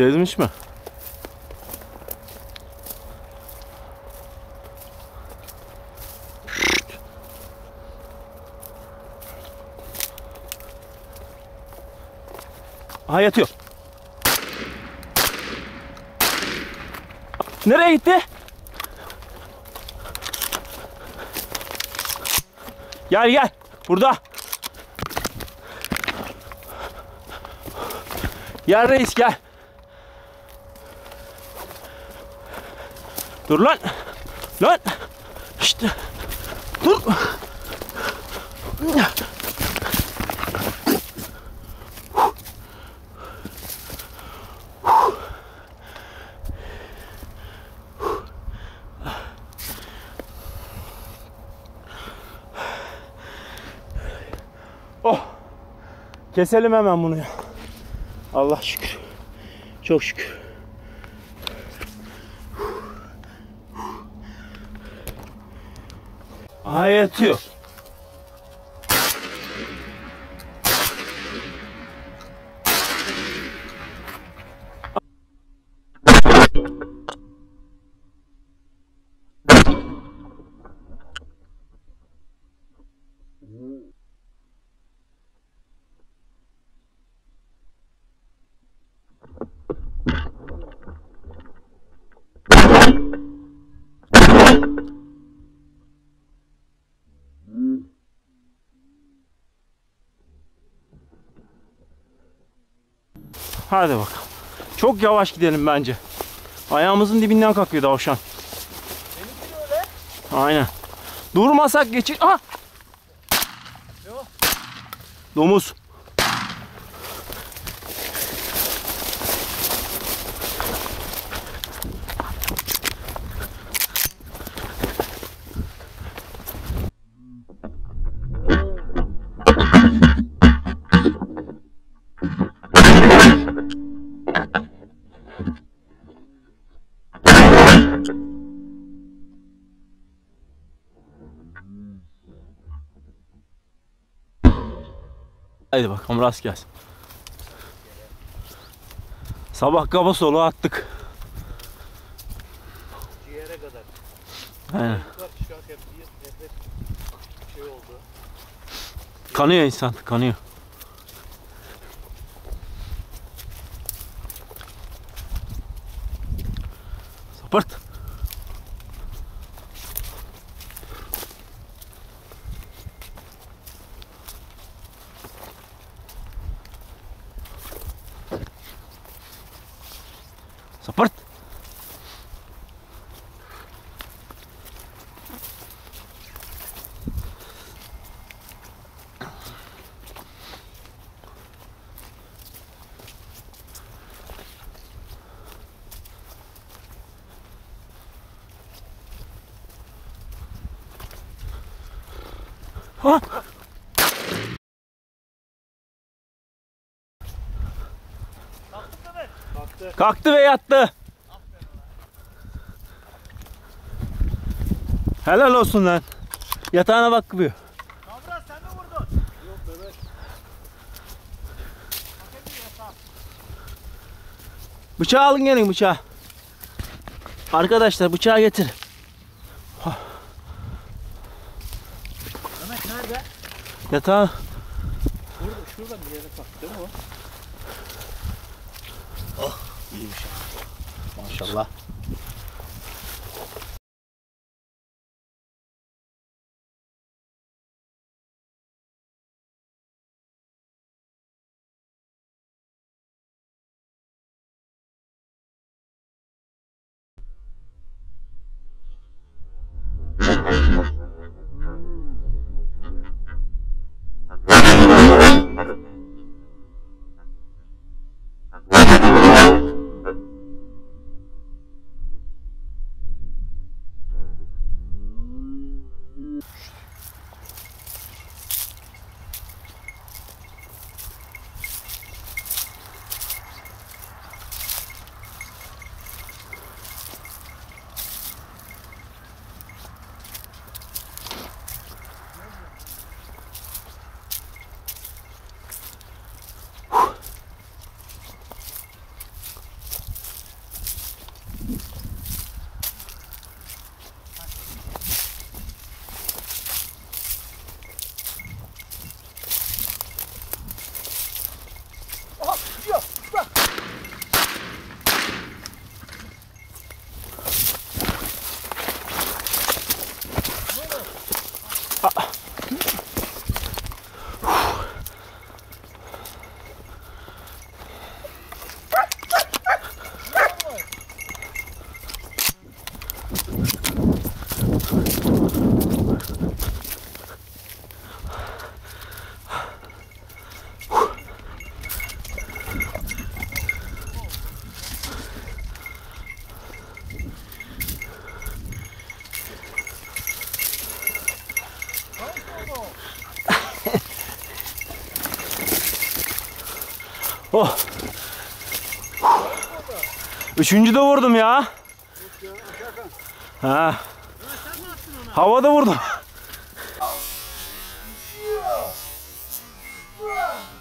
Gezmiş mi? Aha yatıyor. Nereye gitti? Gel gel. Burada. Gel reis gel. Dur lan. Lan. İşte. Dur. Oh. Keselim hemen bunu ya. Allah şükür. Çok şükür. Aha yatıyor. Hadi bakalım. Çok yavaş gidelim bence. Ayağımızın dibinden kalkıyor tavşan. Benimki de öyle. Aynen. Durmasak geçir. Ah! Yok. Domuz. Haydi bakalım rast gelsin. Sabah kaba soluğu attık. Ciğere kadar. Aynen. Yukarı çıkarken bir nefes şey oldu. Kanıyor insan, kanıyor. Sapırt. Sapırt. Ha! Kalktı mı? Kalktı. Kalktı ve yattı. Helal olsun lan. Yatağına bakmıyor. Kavra sen mi vurdun? Yok bebek. Bıçağı alın gelin bıçağı. Arkadaşlar bıçağı getir. Mehmet nerede? Yatağı. Burada şuradan bir yere kalktı değil mi o? Oh iyiymiş. Maşallah. Oh. Üçüncü de vurdum ya. Ha. Havada vurdum.